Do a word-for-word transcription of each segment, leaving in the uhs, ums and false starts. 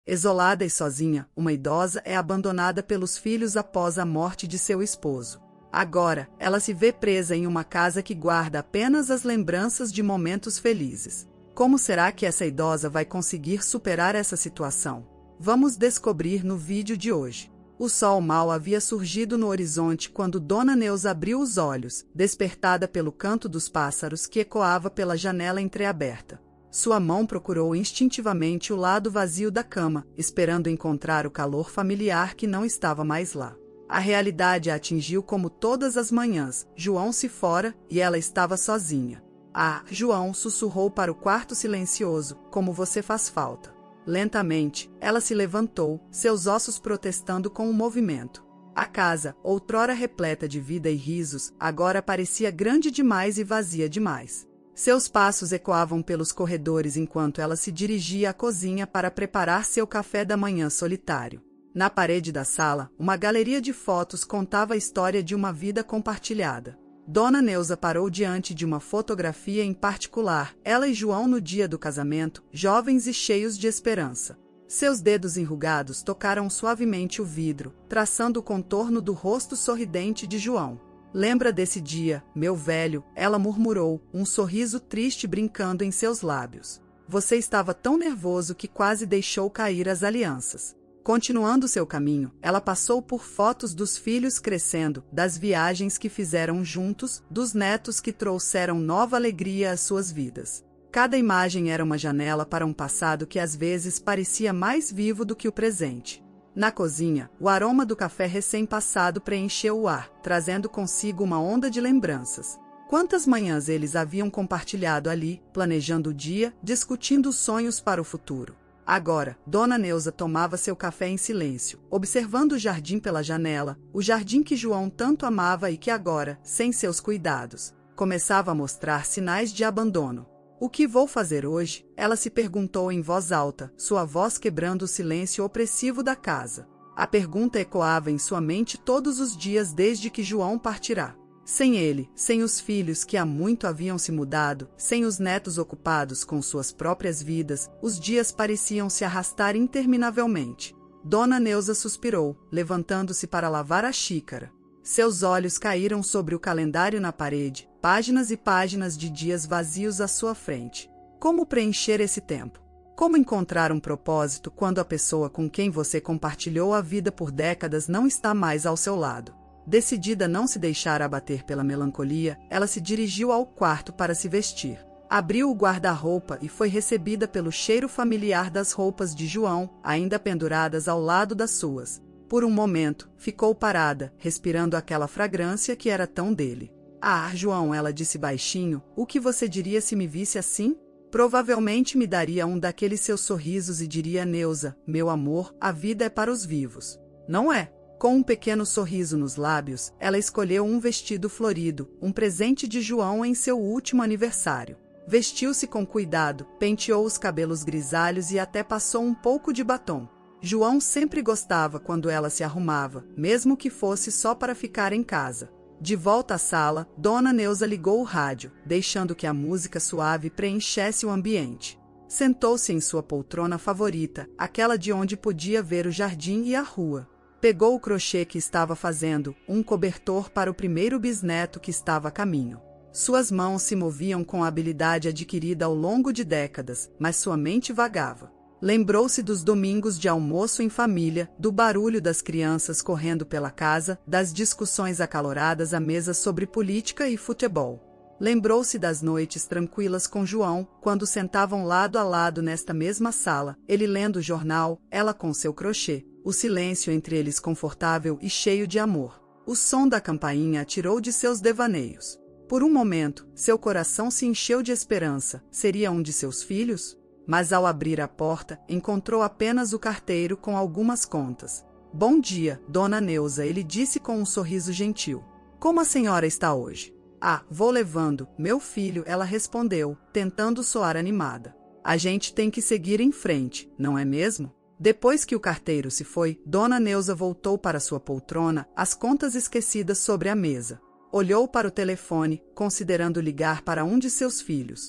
Isolada e sozinha, uma idosa é abandonada pelos filhos após a morte de seu esposo. Agora, ela se vê presa em uma casa que guarda apenas as lembranças de momentos felizes. Como será que essa idosa vai conseguir superar essa situação? Vamos descobrir no vídeo de hoje. O sol mal havia surgido no horizonte quando Dona Neuza abriu os olhos, despertada pelo canto dos pássaros que ecoava pela janela entreaberta. Sua mão procurou instintivamente o lado vazio da cama, esperando encontrar o calor familiar que não estava mais lá. A realidade a atingiu como todas as manhãs. João se fora e ela estava sozinha. Ah, João sussurrou para o quarto silencioso, como você faz falta. Lentamente, ela se levantou, seus ossos protestando com o movimento. A casa, outrora repleta de vida e risos, agora parecia grande demais e vazia demais. Seus passos ecoavam pelos corredores enquanto ela se dirigia à cozinha para preparar seu café da manhã solitário. Na parede da sala, uma galeria de fotos contava a história de uma vida compartilhada. Dona Neuza parou diante de uma fotografia em particular, ela e João no dia do casamento, jovens e cheios de esperança. Seus dedos enrugados tocaram suavemente o vidro, traçando o contorno do rosto sorridente de João. Lembra desse dia, meu velho, ela murmurou, um sorriso triste brincando em seus lábios. Você estava tão nervoso que quase deixou cair as alianças. Continuando seu caminho, ela passou por fotos dos filhos crescendo, das viagens que fizeram juntos, dos netos que trouxeram nova alegria às suas vidas. Cada imagem era uma janela para um passado que às vezes parecia mais vivo do que o presente. Na cozinha, o aroma do café recém-passado preencheu o ar, trazendo consigo uma onda de lembranças. Quantas manhãs eles haviam compartilhado ali, planejando o dia, discutindo os sonhos para o futuro. Agora, Dona Neuza tomava seu café em silêncio, observando o jardim pela janela, o jardim que João tanto amava e que agora, sem seus cuidados, começava a mostrar sinais de abandono. O que vou fazer hoje? Ela se perguntou em voz alta, sua voz quebrando o silêncio opressivo da casa. A pergunta ecoava em sua mente todos os dias desde que João partirá. Sem ele, sem os filhos que há muito haviam se mudado, sem os netos ocupados com suas próprias vidas, os dias pareciam se arrastar interminavelmente. Dona Neuza suspirou, levantando-se para lavar a xícara. Seus olhos caíram sobre o calendário na parede, páginas e páginas de dias vazios à sua frente. Como preencher esse tempo? Como encontrar um propósito quando a pessoa com quem você compartilhou a vida por décadas não está mais ao seu lado? Decidida a não se deixar abater pela melancolia, ela se dirigiu ao quarto para se vestir. Abriu o guarda-roupa e foi recebida pelo cheiro familiar das roupas de João, ainda penduradas ao lado das suas. Por um momento, ficou parada, respirando aquela fragrância que era tão dele. Ah, João, ela disse baixinho, o que você diria se me visse assim? Provavelmente me daria um daqueles seus sorrisos e diria, Neuza, meu amor, a vida é para os vivos. Não é? Com um pequeno sorriso nos lábios, ela escolheu um vestido florido, um presente de João em seu último aniversário. Vestiu-se com cuidado, penteou os cabelos grisalhos e até passou um pouco de batom. João sempre gostava quando ela se arrumava, mesmo que fosse só para ficar em casa. De volta à sala, Dona Neuza ligou o rádio, deixando que a música suave preenchesse o ambiente. Sentou-se em sua poltrona favorita, aquela de onde podia ver o jardim e a rua. Pegou o crochê que estava fazendo, um cobertor para o primeiro bisneto que estava a caminho. Suas mãos se moviam com a habilidade adquirida ao longo de décadas, mas sua mente vagava. Lembrou-se dos domingos de almoço em família, do barulho das crianças correndo pela casa, das discussões acaloradas à mesa sobre política e futebol. Lembrou-se das noites tranquilas com João, quando sentavam lado a lado nesta mesma sala, ele lendo o jornal, ela com seu crochê. O silêncio entre eles confortável e cheio de amor. O som da campainha a tirou de seus devaneios. Por um momento, seu coração se encheu de esperança. Seria um de seus filhos? Mas ao abrir a porta, encontrou apenas o carteiro com algumas contas. Bom dia, Dona Neuza, ele disse com um sorriso gentil. Como a senhora está hoje? Ah, vou levando, meu filho, ela respondeu, tentando soar animada. A gente tem que seguir em frente, não é mesmo? Depois que o carteiro se foi, Dona Neuza voltou para sua poltrona, as contas esquecidas sobre a mesa. Olhou para o telefone, considerando ligar para um de seus filhos.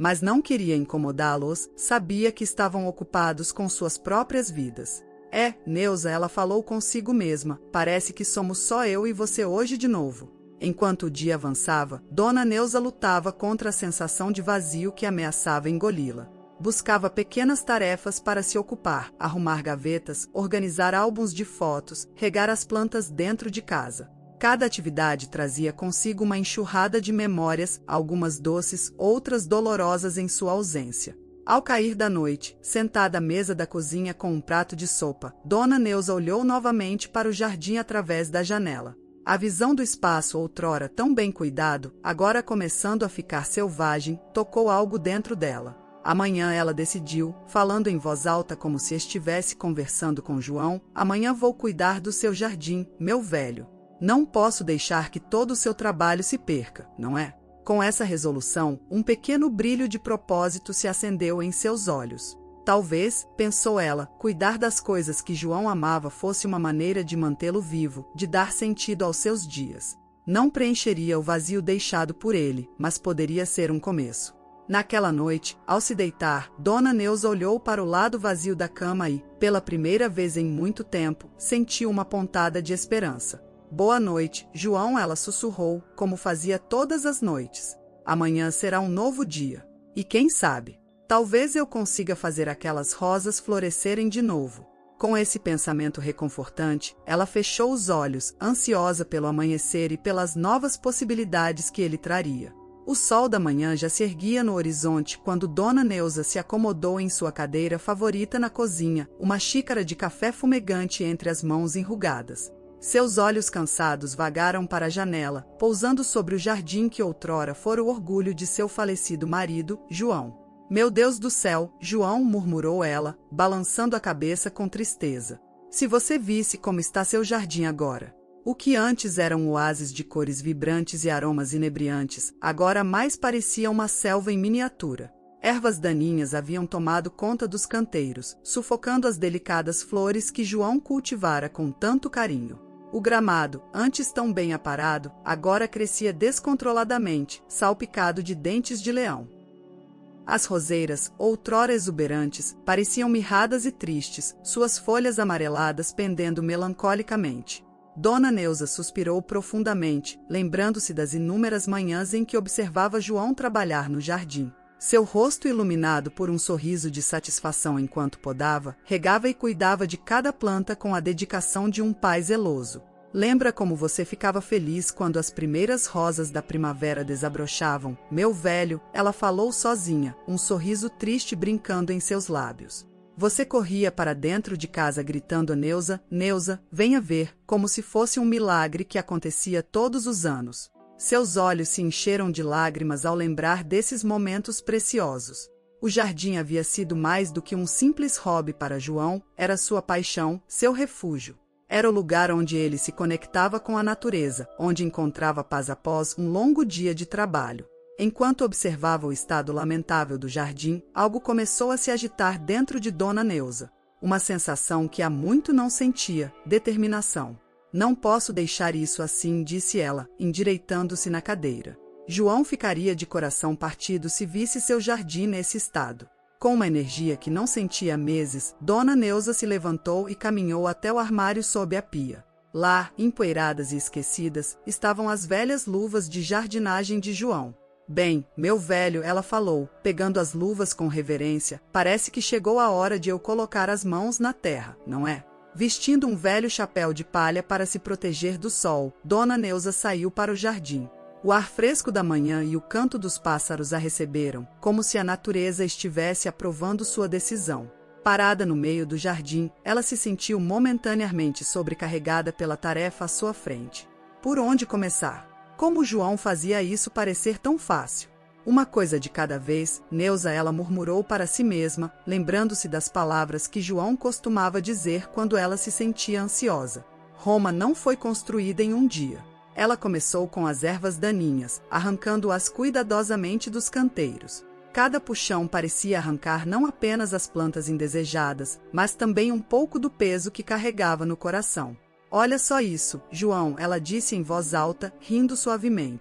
mas não queria incomodá-los, sabia que estavam ocupados com suas próprias vidas. É, Neuza, ela falou consigo mesma, parece que somos só eu e você hoje de novo. Enquanto o dia avançava, Dona Neuza lutava contra a sensação de vazio que ameaçava engoli-la. Buscava pequenas tarefas para se ocupar, arrumar gavetas, organizar álbuns de fotos, regar as plantas dentro de casa. Cada atividade trazia consigo uma enxurrada de memórias, algumas doces, outras dolorosas em sua ausência. Ao cair da noite, sentada à mesa da cozinha com um prato de sopa, Dona Neuza olhou novamente para o jardim através da janela. A visão do espaço outrora tão bem cuidado, agora começando a ficar selvagem, tocou algo dentro dela. Amanhã ela decidiu, falando em voz alta como se estivesse conversando com João, amanhã vou cuidar do seu jardim, meu velho. Não posso deixar que todo o seu trabalho se perca, não é? Com essa resolução, um pequeno brilho de propósito se acendeu em seus olhos. Talvez, pensou ela, cuidar das coisas que João amava fosse uma maneira de mantê-lo vivo, de dar sentido aos seus dias. Não preencheria o vazio deixado por ele, mas poderia ser um começo. Naquela noite, ao se deitar, Dona Neuza olhou para o lado vazio da cama e, pela primeira vez em muito tempo, sentiu uma pontada de esperança. Boa noite, João, ela sussurrou, como fazia todas as noites. Amanhã será um novo dia. E quem sabe, talvez eu consiga fazer aquelas rosas florescerem de novo. Com esse pensamento reconfortante, ela fechou os olhos, ansiosa pelo amanhecer e pelas novas possibilidades que ele traria. O sol da manhã já se erguia no horizonte quando Dona Neuza se acomodou em sua cadeira favorita na cozinha, uma xícara de café fumegante entre as mãos enrugadas. Seus olhos cansados vagaram para a janela, pousando sobre o jardim que outrora fora o orgulho de seu falecido marido, João. Meu Deus do céu, João, murmurou ela, balançando a cabeça com tristeza. Se você visse como está seu jardim agora. O que antes era um oásis de cores vibrantes e aromas inebriantes, agora mais parecia uma selva em miniatura. Ervas daninhas haviam tomado conta dos canteiros, sufocando as delicadas flores que João cultivara com tanto carinho. O gramado, antes tão bem aparado, agora crescia descontroladamente, salpicado de dentes de leão. As roseiras, outrora exuberantes, pareciam mirradas e tristes, suas folhas amareladas pendendo melancolicamente. Dona Neuza suspirou profundamente, lembrando-se das inúmeras manhãs em que observava João trabalhar no jardim. Seu rosto iluminado por um sorriso de satisfação enquanto podava, regava e cuidava de cada planta com a dedicação de um pai zeloso. Lembra como você ficava feliz quando as primeiras rosas da primavera desabrochavam? Meu velho, ela falou sozinha, um sorriso triste brincando em seus lábios. Você corria para dentro de casa gritando a Neuza, Neuza, venha ver, como se fosse um milagre que acontecia todos os anos. Seus olhos se encheram de lágrimas ao lembrar desses momentos preciosos. O jardim havia sido mais do que um simples hobby para João, era sua paixão, seu refúgio. Era o lugar onde ele se conectava com a natureza, onde encontrava paz após um longo dia de trabalho. Enquanto observava o estado lamentável do jardim, algo começou a se agitar dentro de Dona Neuza. Uma sensação que há muito não sentia, determinação. Não posso deixar isso assim, disse ela, endireitando-se na cadeira. João ficaria de coração partido se visse seu jardim nesse estado. Com uma energia que não sentia há meses, Dona Neuza se levantou e caminhou até o armário sob a pia. Lá, empoeiradas e esquecidas, estavam as velhas luvas de jardinagem de João. Bem, meu velho, ela falou, pegando as luvas com reverência, parece que chegou a hora de eu colocar as mãos na terra, não é? Vestindo um velho chapéu de palha para se proteger do sol, Dona Neuza saiu para o jardim. O ar fresco da manhã e o canto dos pássaros a receberam, como se a natureza estivesse aprovando sua decisão. Parada no meio do jardim, ela se sentiu momentaneamente sobrecarregada pela tarefa à sua frente. Por onde começar? Como João fazia isso parecer tão fácil? Uma coisa de cada vez, Neuza, ela murmurou para si mesma, lembrando-se das palavras que João costumava dizer quando ela se sentia ansiosa. Roma não foi construída em um dia. Ela começou com as ervas daninhas, arrancando-as cuidadosamente dos canteiros. Cada puxão parecia arrancar não apenas as plantas indesejadas, mas também um pouco do peso que carregava no coração. Olha só isso, João, ela disse em voz alta, rindo suavemente.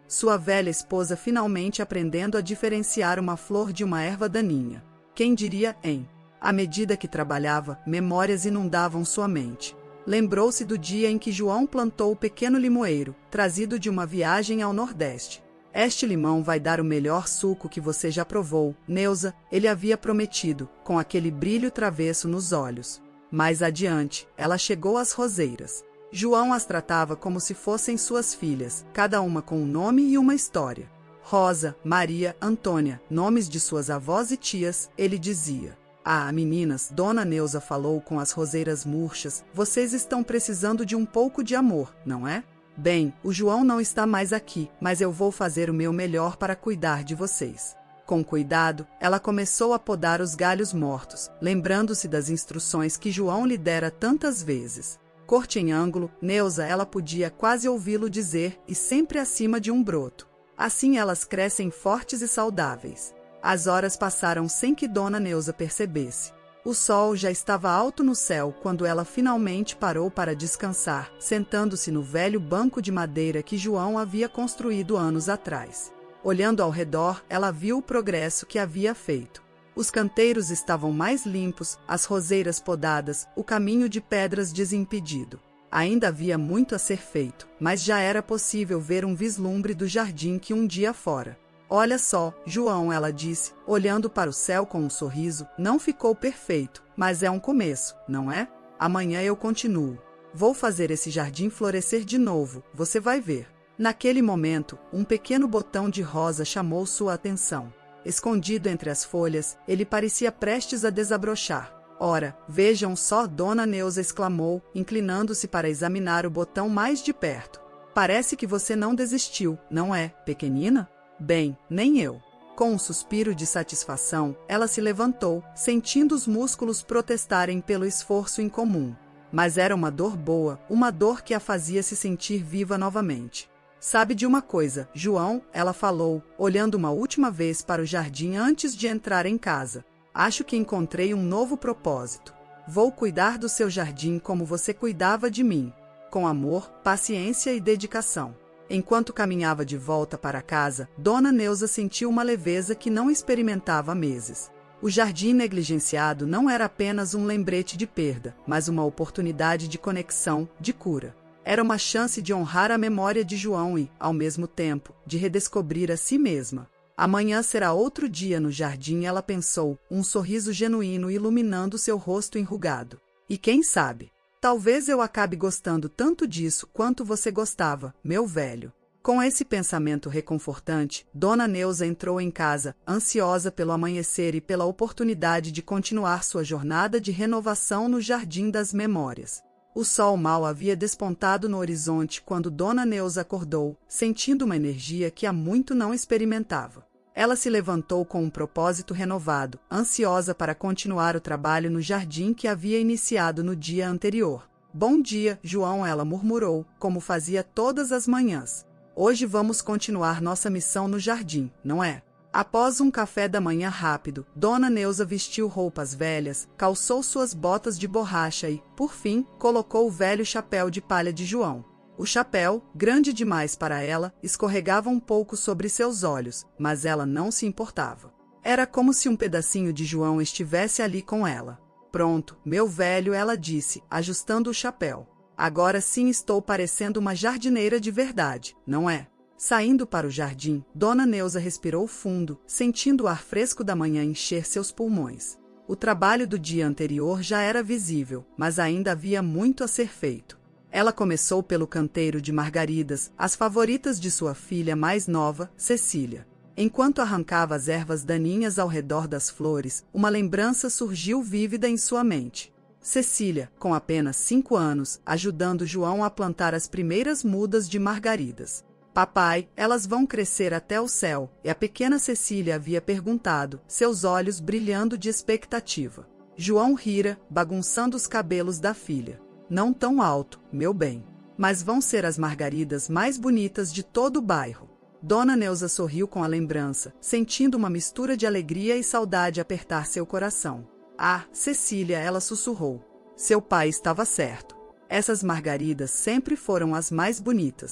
Sua velha esposa finalmente aprendendo a diferenciar uma flor de uma erva daninha. Quem diria, hein? À medida que trabalhava, memórias inundavam sua mente. Lembrou-se do dia em que João plantou o pequeno limoeiro, trazido de uma viagem ao Nordeste. Este limão vai dar o melhor suco que você já provou, Neuza, ele havia prometido, com aquele brilho travesso nos olhos. Mais adiante, ela chegou às roseiras. João as tratava como se fossem suas filhas, cada uma com um nome e uma história. Rosa, Maria, Antônia, nomes de suas avós e tias, ele dizia. Ah, meninas, Dona Neuza falou com as roseiras murchas, vocês estão precisando de um pouco de amor, não é? Bem, o João não está mais aqui, mas eu vou fazer o meu melhor para cuidar de vocês. Com cuidado, ela começou a podar os galhos mortos, lembrando-se das instruções que João lhe dera tantas vezes. Corte em ângulo, Neuza, ela podia quase ouvi-lo dizer, e sempre acima de um broto. Assim elas crescem fortes e saudáveis. As horas passaram sem que Dona Neuza percebesse. O sol já estava alto no céu quando ela finalmente parou para descansar, sentando-se no velho banco de madeira que João havia construído anos atrás. Olhando ao redor, ela viu o progresso que havia feito. Os canteiros estavam mais limpos, as roseiras podadas, o caminho de pedras desimpedido. Ainda havia muito a ser feito, mas já era possível ver um vislumbre do jardim que um dia fora. Olha só, João, ela disse, olhando para o céu com um sorriso, não ficou perfeito, mas é um começo, não é? Amanhã eu continuo. Vou fazer esse jardim florescer de novo, você vai ver. Naquele momento, um pequeno botão de rosa chamou sua atenção. Escondido entre as folhas, ele parecia prestes a desabrochar. Ora, vejam só, Dona Neuza exclamou, inclinando-se para examinar o botão mais de perto. Parece que você não desistiu, não é, pequenina? Bem, nem eu. Com um suspiro de satisfação, ela se levantou, sentindo os músculos protestarem pelo esforço incomum. Mas era uma dor boa, uma dor que a fazia se sentir viva novamente. Sabe de uma coisa, João, ela falou, olhando uma última vez para o jardim antes de entrar em casa. Acho que encontrei um novo propósito. Vou cuidar do seu jardim como você cuidava de mim, com amor, paciência e dedicação. Enquanto caminhava de volta para casa, Dona Neuza sentiu uma leveza que não experimentava há meses. O jardim negligenciado não era apenas um lembrete de perda, mas uma oportunidade de conexão, de cura. Era uma chance de honrar a memória de João e, ao mesmo tempo, de redescobrir a si mesma. Amanhã será outro dia no jardim, ela pensou, um sorriso genuíno iluminando seu rosto enrugado. E quem sabe? Talvez eu acabe gostando tanto disso quanto você gostava, meu velho. Com esse pensamento reconfortante, Dona Neuza entrou em casa, ansiosa pelo amanhecer e pela oportunidade de continuar sua jornada de renovação no Jardim das Memórias. O sol mal havia despontado no horizonte quando Dona Neuza acordou, sentindo uma energia que há muito não experimentava. Ela se levantou com um propósito renovado, ansiosa para continuar o trabalho no jardim que havia iniciado no dia anterior. Bom dia, João, ela murmurou, como fazia todas as manhãs. Hoje vamos continuar nossa missão no jardim, não é? Após um café da manhã rápido, Dona Neuza vestiu roupas velhas, calçou suas botas de borracha e, por fim, colocou o velho chapéu de palha de João. O chapéu, grande demais para ela, escorregava um pouco sobre seus olhos, mas ela não se importava. Era como se um pedacinho de João estivesse ali com ela. Pronto, meu velho, ela disse, ajustando o chapéu. Agora sim estou parecendo uma jardineira de verdade, não é? Saindo para o jardim, Dona Neuza respirou fundo, sentindo o ar fresco da manhã encher seus pulmões. O trabalho do dia anterior já era visível, mas ainda havia muito a ser feito. Ela começou pelo canteiro de margaridas, as favoritas de sua filha mais nova, Cecília. Enquanto arrancava as ervas daninhas ao redor das flores, uma lembrança surgiu vívida em sua mente. Cecília, com apenas cinco anos, ajudando João a plantar as primeiras mudas de margaridas. Papai, elas vão crescer até o céu, e a pequena Cecília havia perguntado, seus olhos brilhando de expectativa. João rira, bagunçando os cabelos da filha. Não tão alto, meu bem. Mas vão ser as margaridas mais bonitas de todo o bairro. Dona Neuza sorriu com a lembrança, sentindo uma mistura de alegria e saudade apertar seu coração. Ah, Cecília, ela sussurrou. Seu pai estava certo. Essas margaridas sempre foram as mais bonitas.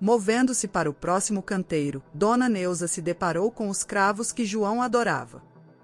Movendo-se para o próximo canteiro, Dona Neuza se deparou com os cravos que João adorava.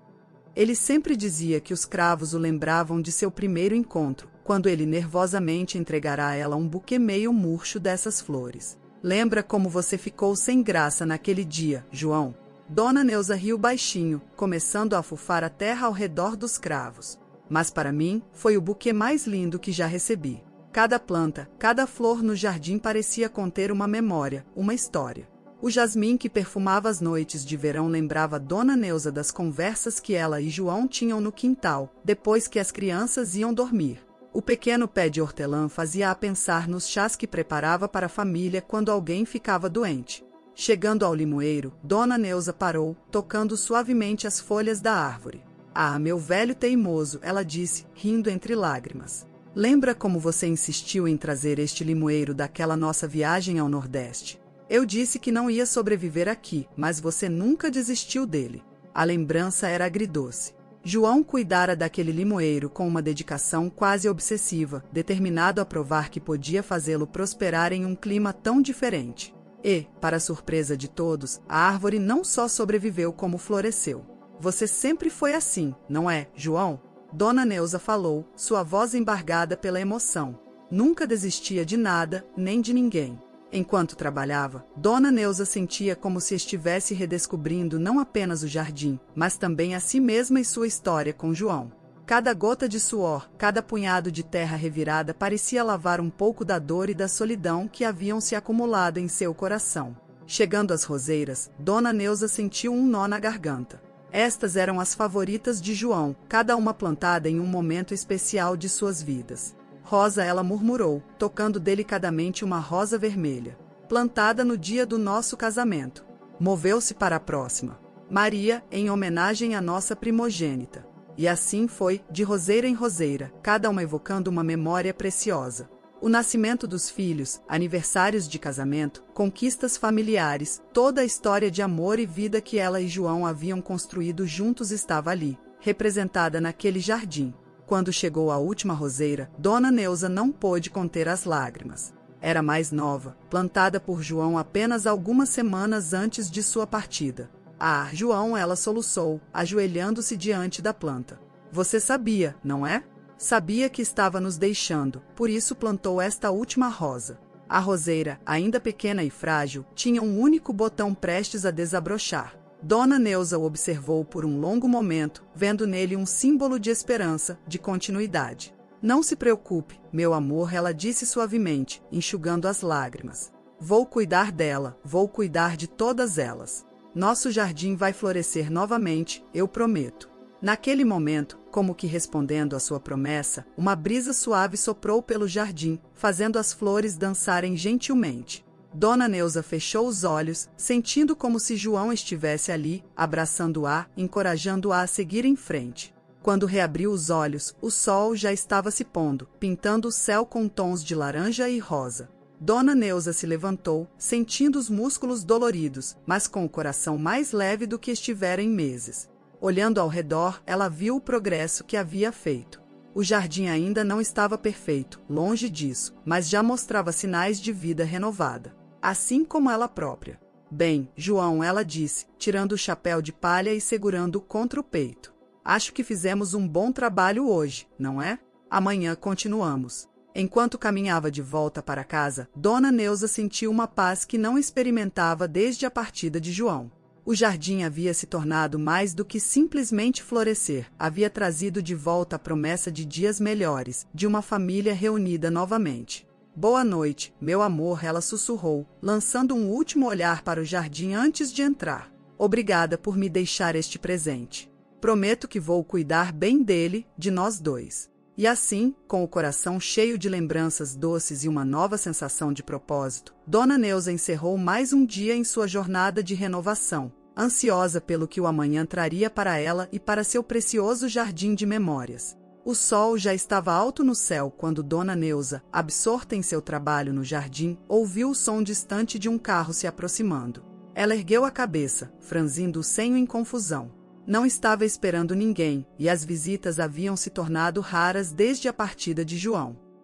Ele sempre dizia que os cravos o lembravam de seu primeiro encontro, quando ele nervosamente entregará a ela um buquê meio murcho dessas flores. Lembra como você ficou sem graça naquele dia, João? Dona Neuza riu baixinho, começando a afufar a terra ao redor dos cravos. Mas para mim, foi o buquê mais lindo que já recebi. Cada planta, cada flor no jardim parecia conter uma memória, uma história. O jasmim que perfumava as noites de verão lembrava Dona Neuza das conversas que ela e João tinham no quintal, depois que as crianças iam dormir. O pequeno pé de hortelã fazia-a pensar nos chás que preparava para a família quando alguém ficava doente. Chegando ao limoeiro, Dona Neuza parou, tocando suavemente as folhas da árvore. Ah, meu velho teimoso, ela disse, rindo entre lágrimas. Lembra como você insistiu em trazer este limoeiro daquela nossa viagem ao Nordeste? Eu disse que não ia sobreviver aqui, mas você nunca desistiu dele. A lembrança era agridoce. João cuidara daquele limoeiro com uma dedicação quase obsessiva, determinado a provar que podia fazê-lo prosperar em um clima tão diferente. E, para surpresa de todos, a árvore não só sobreviveu como floresceu. Você sempre foi assim, não é, João? Dona Neuza falou, sua voz embargada pela emoção. Nunca desistia de nada, nem de ninguém. Enquanto trabalhava, Dona Neuza sentia como se estivesse redescobrindo não apenas o jardim, mas também a si mesma e sua história com João. Cada gota de suor, cada punhado de terra revirada parecia lavar um pouco da dor e da solidão que haviam se acumulado em seu coração. Chegando às roseiras, Dona Neuza sentiu um nó na garganta. Estas eram as favoritas de João, cada uma plantada em um momento especial de suas vidas. Rosa, ela murmurou, tocando delicadamente uma rosa vermelha. Plantada no dia do nosso casamento. Moveu-se para a próxima. Maria, em homenagem à nossa primogênita. E assim foi, de roseira em roseira, cada uma evocando uma memória preciosa. O nascimento dos filhos, aniversários de casamento, conquistas familiares, toda a história de amor e vida que ela e João haviam construído juntos estava ali, representada naquele jardim. Quando chegou à última roseira, Dona Neuza não pôde conter as lágrimas. Era mais nova, plantada por João apenas algumas semanas antes de sua partida. Ah, João, ela soluçou, ajoelhando-se diante da planta. Você sabia, não é? Sabia que estava nos deixando, por isso plantou esta última rosa. A roseira, ainda pequena e frágil, tinha um único botão prestes a desabrochar. Dona Neuza o observou por um longo momento, vendo nele um símbolo de esperança, de continuidade. Não se preocupe, meu amor, ela disse suavemente, enxugando as lágrimas. Vou cuidar dela, vou cuidar de todas elas. Nosso jardim vai florescer novamente, eu prometo. Naquele momento, como que respondendo à sua promessa, uma brisa suave soprou pelo jardim, fazendo as flores dançarem gentilmente. Dona Neuza fechou os olhos, sentindo como se João estivesse ali, abraçando-a, encorajando-a a seguir em frente. Quando reabriu os olhos, o sol já estava se pondo, pintando o céu com tons de laranja e rosa. Dona Neuza se levantou, sentindo os músculos doloridos, mas com o coração mais leve do que estivera em meses. Olhando ao redor, ela viu o progresso que havia feito. O jardim ainda não estava perfeito, longe disso, mas já mostrava sinais de vida renovada. Assim como ela própria. Bem, João, ela disse, tirando o chapéu de palha e segurando-o contra o peito. Acho que fizemos um bom trabalho hoje, não é? Amanhã continuamos. Enquanto caminhava de volta para casa, Dona Neuza sentiu uma paz que não experimentava desde a partida de João. O jardim havia se tornado mais do que simplesmente florescer, havia trazido de volta a promessa de dias melhores, de uma família reunida novamente. Boa noite, meu amor, ela sussurrou, lançando um último olhar para o jardim antes de entrar. Obrigada por me deixar este presente. Prometo que vou cuidar bem dele, de nós dois. E assim, com o coração cheio de lembranças doces e uma nova sensação de propósito, Dona Neuza encerrou mais um dia em sua jornada de renovação, ansiosa pelo que o amanhã traria para ela e para seu precioso jardim de memórias. O sol já estava alto no céu quando Dona Neuza, absorta em seu trabalho no jardim, ouviu o som distante de um carro se aproximando. Ela ergueu a cabeça, franzindo o senho em confusão. Não estava esperando ninguém, e as visitas haviam se tornado raras desde a partida de João.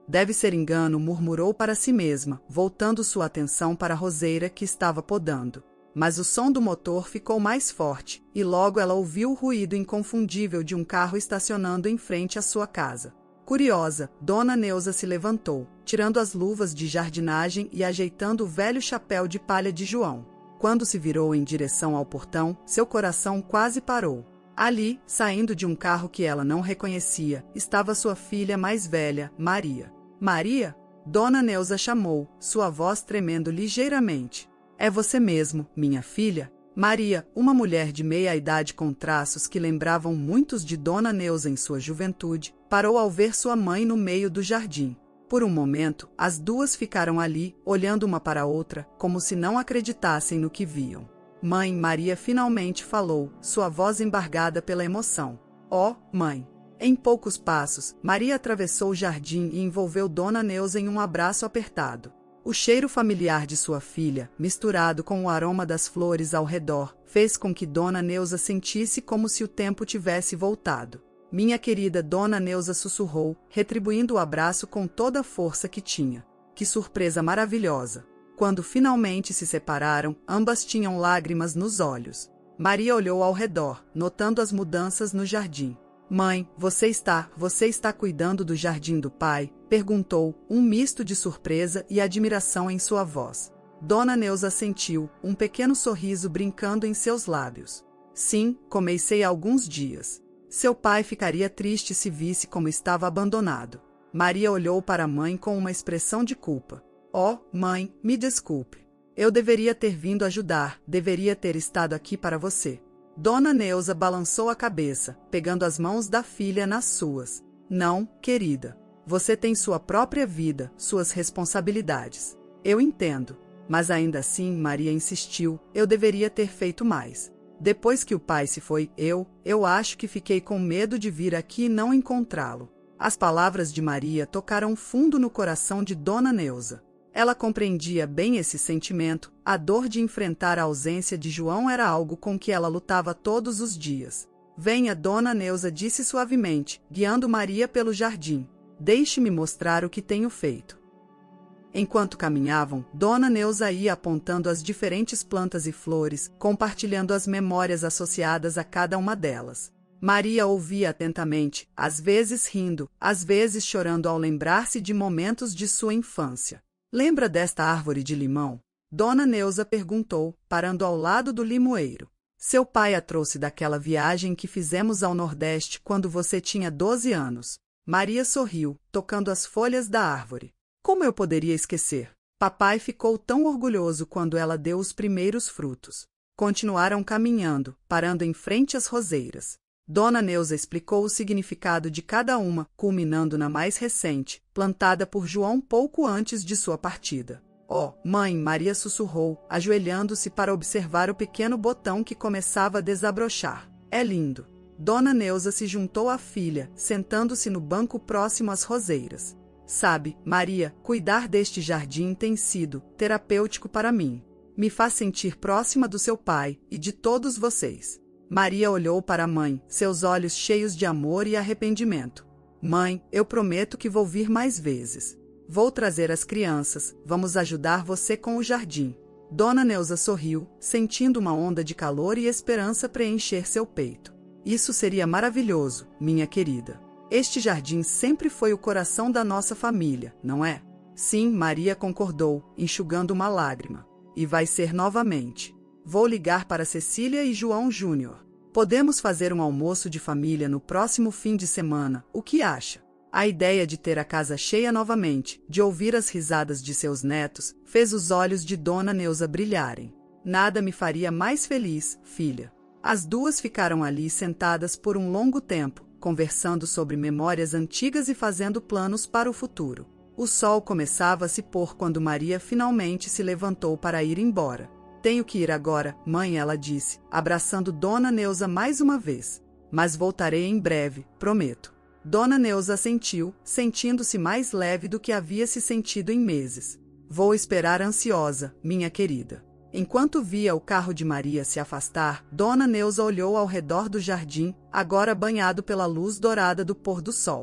Deve ser engano, murmurou para si mesma, voltando sua atenção para a roseira que estava podando. Mas o som do motor ficou mais forte, e logo ela ouviu o ruído inconfundível de um carro estacionando em frente à sua casa. Curiosa, Dona Neuza se levantou, tirando as luvas de jardinagem e ajeitando o velho chapéu de palha de João. Quando se virou em direção ao portão, seu coração quase parou. Ali, saindo de um carro que ela não reconhecia, estava sua filha mais velha, Maria. Maria? Dona Neuza chamou, sua voz tremendo ligeiramente. É você mesmo, minha filha? Maria, uma mulher de meia-idade com traços que lembravam muitos de Dona Neuza em sua juventude, parou ao ver sua mãe no meio do jardim. Por um momento, as duas ficaram ali, olhando uma para a outra, como se não acreditassem no que viam. Mãe, Maria finalmente falou, sua voz embargada pela emoção. Oh, mãe! Em poucos passos, Maria atravessou o jardim e envolveu Dona Neuza em um abraço apertado. O cheiro familiar de sua filha, misturado com o aroma das flores ao redor, fez com que Dona Neuza sentisse como se o tempo tivesse voltado. Minha querida Dona Neuza sussurrou, retribuindo o abraço com toda a força que tinha. Que surpresa maravilhosa! Quando finalmente se separaram, ambas tinham lágrimas nos olhos. Maria olhou ao redor, notando as mudanças no jardim. Mãe, você está, você está cuidando do jardim do pai? Perguntou, um misto de surpresa e admiração em sua voz. Dona Neuza sentiu, um pequeno sorriso brincando em seus lábios. Sim, comecei há alguns dias. Seu pai ficaria triste se visse como estava abandonado. Maria olhou para a mãe com uma expressão de culpa. Oh, mãe, me desculpe. Eu deveria ter vindo ajudar, deveria ter estado aqui para você. Dona Neuza balançou a cabeça, pegando as mãos da filha nas suas. Não, querida. Você tem sua própria vida, suas responsabilidades. Eu entendo. Mas ainda assim, Maria insistiu, eu deveria ter feito mais. Depois que o pai se foi, eu, eu acho que fiquei com medo de vir aqui e não encontrá-lo. As palavras de Maria tocaram fundo no coração de Dona Neuza. Ela compreendia bem esse sentimento, a dor de enfrentar a ausência de João era algo com que ela lutava todos os dias. Venha, Dona Neuza disse suavemente, guiando Maria pelo jardim. Deixe-me mostrar o que tenho feito. Enquanto caminhavam, Dona Neuza ia apontando as diferentes plantas e flores, compartilhando as memórias associadas a cada uma delas. Maria ouvia atentamente, às vezes rindo, às vezes chorando ao lembrar-se de momentos de sua infância. Lembra desta árvore de limão? Dona Neuza perguntou, parando ao lado do limoeiro. Seu pai a trouxe daquela viagem que fizemos ao Nordeste quando você tinha doze anos. Maria sorriu, tocando as folhas da árvore. Como eu poderia esquecer? Papai ficou tão orgulhoso quando ela deu os primeiros frutos. Continuaram caminhando, parando em frente às roseiras. Dona Neuza explicou o significado de cada uma, culminando na mais recente, plantada por João pouco antes de sua partida. Oh, mãe, Maria sussurrou, ajoelhando-se para observar o pequeno botão que começava a desabrochar. É lindo. Dona Neuza se juntou à filha, sentando-se no banco próximo às roseiras. Sabe, Maria, cuidar deste jardim tem sido terapêutico para mim. Me faz sentir próxima do seu pai e de todos vocês. Maria olhou para a mãe, seus olhos cheios de amor e arrependimento. Mãe, eu prometo que vou vir mais vezes. Vou trazer as crianças, vamos ajudar você com o jardim. Dona Neuza sorriu, sentindo uma onda de calor e esperança preencher seu peito. Isso seria maravilhoso, minha querida. Este jardim sempre foi o coração da nossa família, não é? Sim, Maria concordou, enxugando uma lágrima. E vai ser novamente. Vou ligar para Cecília e João Júnior. Podemos fazer um almoço de família no próximo fim de semana, o que acha? A ideia de ter a casa cheia novamente, de ouvir as risadas de seus netos, fez os olhos de Dona Neuza brilharem. Nada me faria mais feliz, filha. As duas ficaram ali sentadas por um longo tempo, conversando sobre memórias antigas e fazendo planos para o futuro. O sol começava a se pôr quando Maria finalmente se levantou para ir embora. Tenho que ir agora, mãe, ela disse, abraçando Dona Neuza mais uma vez. Mas voltarei em breve, prometo. Dona Neuza assentiu, sentindo-se mais leve do que havia se sentido em meses. Vou esperar ansiosa, minha querida. Enquanto via o carro de Maria se afastar, Dona Neuza olhou ao redor do jardim, agora banhado pela luz dourada do pôr do sol.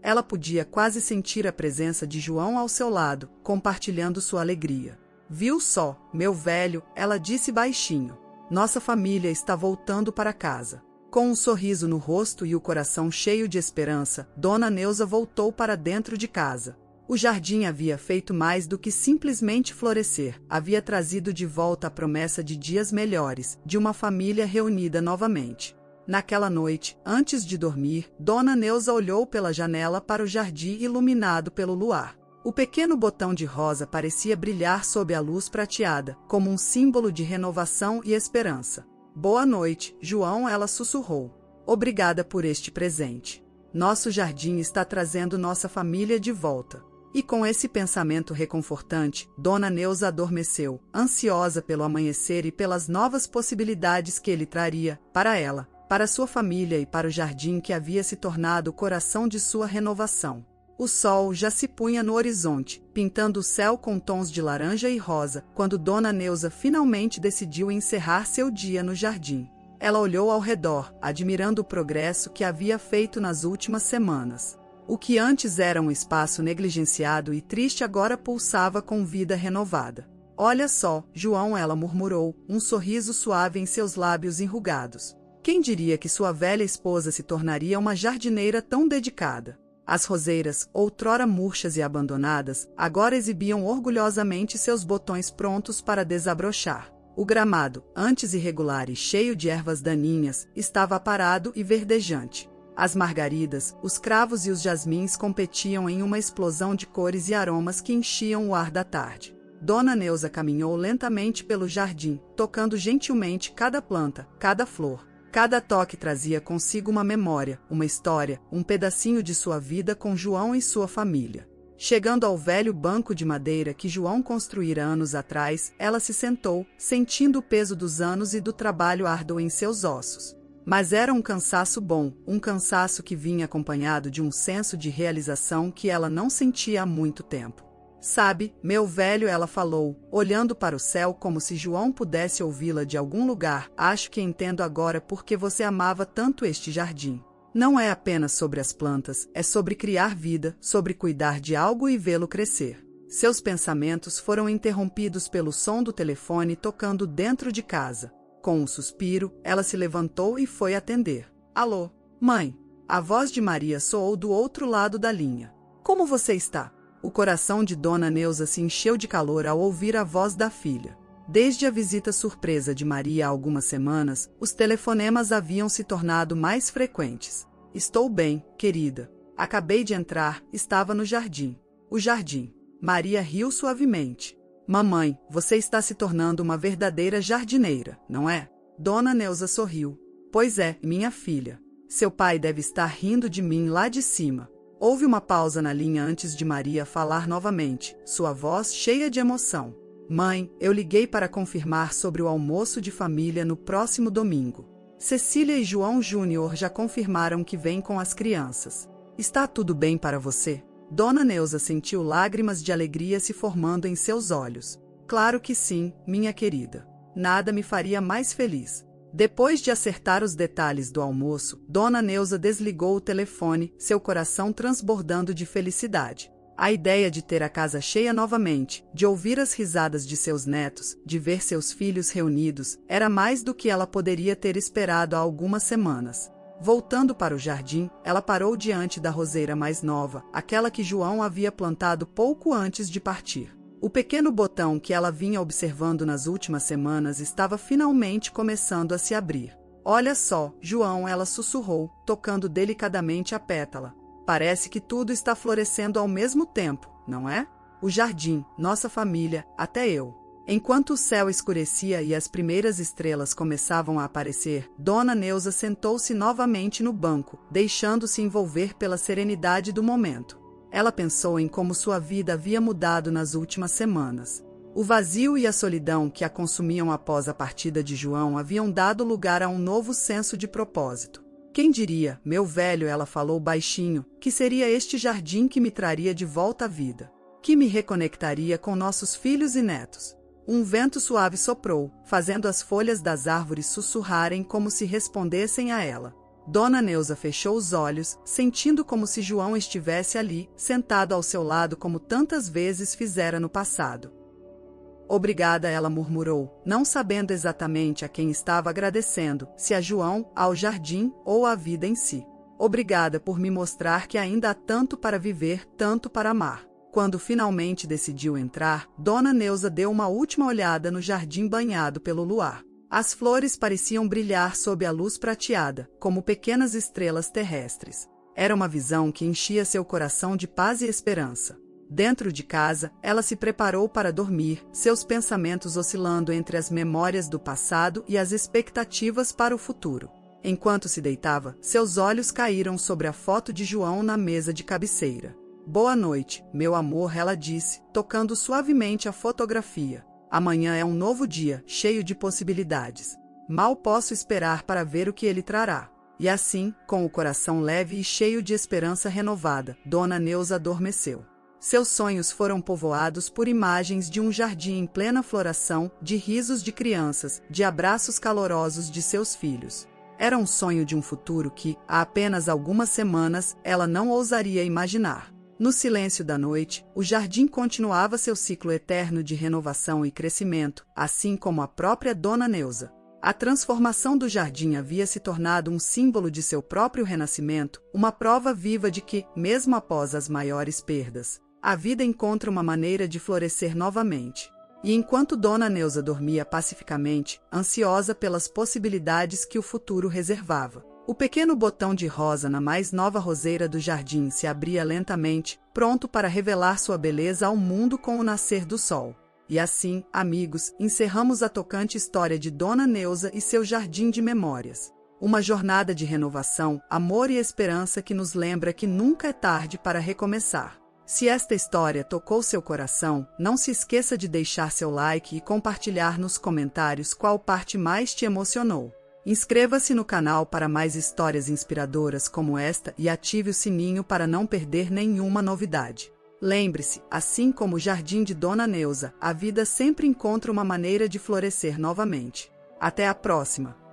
Ela podia quase sentir a presença de João ao seu lado, compartilhando sua alegria. Viu só, meu velho, ela disse baixinho. Nossa família está voltando para casa. Com um sorriso no rosto e o coração cheio de esperança, Dona Neuza voltou para dentro de casa. O jardim havia feito mais do que simplesmente florescer, havia trazido de volta a promessa de dias melhores, de uma família reunida novamente. Naquela noite, antes de dormir, Dona Neuza olhou pela janela para o jardim iluminado pelo luar. O pequeno botão de rosa parecia brilhar sob a luz prateada, como um símbolo de renovação e esperança. Boa noite, João, ela sussurrou. Obrigada por este presente. Nosso jardim está trazendo nossa família de volta. E com esse pensamento reconfortante, Dona Neuza adormeceu, ansiosa pelo amanhecer e pelas novas possibilidades que ele traria, para ela, para sua família e para o jardim que havia se tornado o coração de sua renovação. O sol já se punha no horizonte, pintando o céu com tons de laranja e rosa, quando Dona Neuza finalmente decidiu encerrar seu dia no jardim. Ela olhou ao redor, admirando o progresso que havia feito nas últimas semanas. O que antes era um espaço negligenciado e triste agora pulsava com vida renovada. Olha só, João, ela murmurou, um sorriso suave em seus lábios enrugados. Quem diria que sua velha esposa se tornaria uma jardineira tão dedicada? As roseiras, outrora murchas e abandonadas, agora exibiam orgulhosamente seus botões prontos para desabrochar. O gramado, antes irregular e cheio de ervas daninhas, estava aparado e verdejante. As margaridas, os cravos e os jasmins competiam em uma explosão de cores e aromas que enchiam o ar da tarde. Dona Neuza caminhou lentamente pelo jardim, tocando gentilmente cada planta, cada flor. Cada toque trazia consigo uma memória, uma história, um pedacinho de sua vida com João e sua família. Chegando ao velho banco de madeira que João construíra anos atrás, ela se sentou, sentindo o peso dos anos e do trabalho árduo em seus ossos. Mas era um cansaço bom, um cansaço que vinha acompanhado de um senso de realização que ela não sentia há muito tempo. Sabe, meu velho, ela falou, olhando para o céu como se João pudesse ouvi-la de algum lugar, acho que entendo agora por que você amava tanto este jardim. Não é apenas sobre as plantas, é sobre criar vida, sobre cuidar de algo e vê-lo crescer. Seus pensamentos foram interrompidos pelo som do telefone tocando dentro de casa. Com um suspiro, ela se levantou e foi atender. Alô, mãe? A voz de Maria soou do outro lado da linha. Como você está? O coração de Dona Neuza se encheu de calor ao ouvir a voz da filha. Desde a visita surpresa de Maria há algumas semanas, os telefonemas haviam se tornado mais frequentes. Estou bem, querida. Acabei de entrar, estava no jardim. O jardim. Maria riu suavemente. Mamãe, você está se tornando uma verdadeira jardineira, não é? Dona Neuza sorriu. Pois é, minha filha. Seu pai deve estar rindo de mim lá de cima. Houve uma pausa na linha antes de Maria falar novamente, sua voz cheia de emoção. Mãe, eu liguei para confirmar sobre o almoço de família no próximo domingo. Cecília e João Júnior já confirmaram que vêm com as crianças. Está tudo bem para você? Dona Neuza sentiu lágrimas de alegria se formando em seus olhos. Claro que sim, minha querida. Nada me faria mais feliz. Depois de acertar os detalhes do almoço, Dona Neuza desligou o telefone, seu coração transbordando de felicidade. A ideia de ter a casa cheia novamente, de ouvir as risadas de seus netos, de ver seus filhos reunidos, era mais do que ela poderia ter esperado há algumas semanas. Voltando para o jardim, ela parou diante da roseira mais nova, aquela que João havia plantado pouco antes de partir. O pequeno botão que ela vinha observando nas últimas semanas estava finalmente começando a se abrir. Olha só, João, ela sussurrou, tocando delicadamente a pétala. Parece que tudo está florescendo ao mesmo tempo, não é? O jardim, nossa família, até eu. Enquanto o céu escurecia e as primeiras estrelas começavam a aparecer, Dona Neuza sentou-se novamente no banco, deixando-se envolver pela serenidade do momento. Ela pensou em como sua vida havia mudado nas últimas semanas. O vazio e a solidão que a consumiam após a partida de João haviam dado lugar a um novo senso de propósito. Quem diria, meu velho, ela falou baixinho, que seria este jardim que me traria de volta à vida, que me reconectaria com nossos filhos e netos. Um vento suave soprou, fazendo as folhas das árvores sussurrarem como se respondessem a ela. Dona Neuza fechou os olhos, sentindo como se João estivesse ali, sentado ao seu lado como tantas vezes fizera no passado. Obrigada, ela murmurou, não sabendo exatamente a quem estava agradecendo, se a João, ao jardim ou à vida em si. Obrigada por me mostrar que ainda há tanto para viver, tanto para amar. Quando finalmente decidiu entrar, Dona Neuza deu uma última olhada no jardim banhado pelo luar. As flores pareciam brilhar sob a luz prateada, como pequenas estrelas terrestres. Era uma visão que enchia seu coração de paz e esperança. Dentro de casa, ela se preparou para dormir, seus pensamentos oscilando entre as memórias do passado e as expectativas para o futuro. Enquanto se deitava, seus olhos caíram sobre a foto de João na mesa de cabeceira. Boa noite, meu amor, ela disse, tocando suavemente a fotografia. Amanhã é um novo dia, cheio de possibilidades. Mal posso esperar para ver o que ele trará. E assim, com o coração leve e cheio de esperança renovada, Dona Neuza adormeceu. Seus sonhos foram povoados por imagens de um jardim em plena floração, de risos de crianças, de abraços calorosos de seus filhos. Era um sonho de um futuro que, há apenas algumas semanas, ela não ousaria imaginar. No silêncio da noite, o jardim continuava seu ciclo eterno de renovação e crescimento, assim como a própria Dona Neuza. A transformação do jardim havia se tornado um símbolo de seu próprio renascimento, uma prova viva de que, mesmo após as maiores perdas, a vida encontra uma maneira de florescer novamente. E enquanto Dona Neuza dormia pacificamente, ansiosa pelas possibilidades que o futuro reservava, o pequeno botão de rosa na mais nova roseira do jardim se abria lentamente, pronto para revelar sua beleza ao mundo com o nascer do sol. E assim, amigos, encerramos a tocante história de Dona Neuza e seu jardim de memórias. Uma jornada de renovação, amor e esperança que nos lembra que nunca é tarde para recomeçar. Se esta história tocou seu coração, não se esqueça de deixar seu like e compartilhar nos comentários qual parte mais te emocionou. Inscreva-se no canal para mais histórias inspiradoras como esta e ative o sininho para não perder nenhuma novidade. Lembre-se, assim como o jardim de Dona Neuza, a vida sempre encontra uma maneira de florescer novamente. Até a próxima!